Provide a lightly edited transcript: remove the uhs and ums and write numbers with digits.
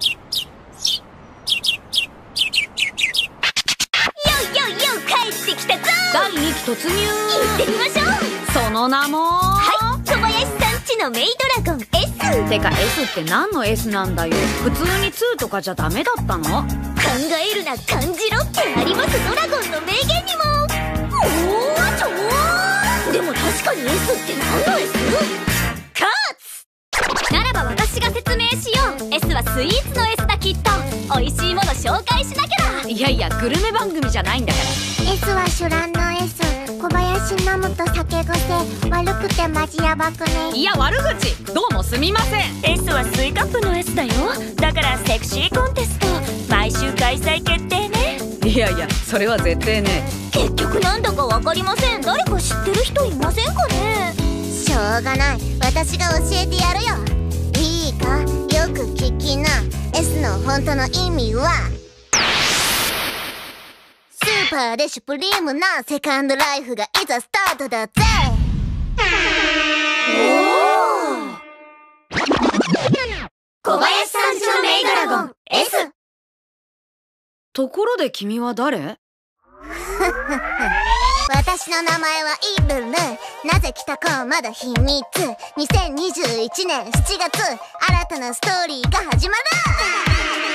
帰ってきたぞ。 第2期突入。 行ってみましょう。 その名も、 はい、小林さんちのメイドラゴン S。 てか S って何の S なんだよ。普通に2とかじゃダメだったの？ 考えるな感じろってありますドラゴンの名言にも。おーちょー。でも確かに S って何の S？ カーツならば私が説明しよう。 S はスイーツの S だ。きっと美味しいもの紹介しなきゃだ。 いやいや、グルメ番組じゃないんだから。 S はシュランの S。 小林飲むと酒癖悪くてマジヤバくね。 いや、悪口どうもすみません。 S はスイカップの S だよ。だからセクシーコンテスト毎週開催決定ね。 いやいや、それは絶対ね。 結局なんだか分かりません。誰か知ってる人いませんかね。 しょうがない、私が教えてやるよ。いいか、よく聞きな。 S の本当の意味は、スーパーでシュプリームなセカンドライフがいざスタートだぜ。 小林さんちのメイドラゴン S。 ところで君は誰？ 私の名前はイブル。なぜ来たかはまだ秘密。2021年7月、新たなストーリーが始まる。